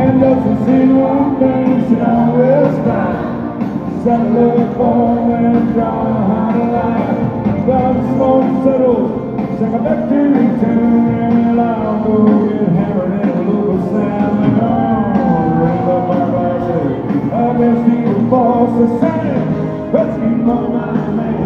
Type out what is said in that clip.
man doesn't see one thing, should always find. Set a little for when drawing a hard line. While the smoke settles, sing a victory tune, and I'll go get hammered in a local sound. And on, ring up my glasses against the boss of Santa. Let's keep on my man.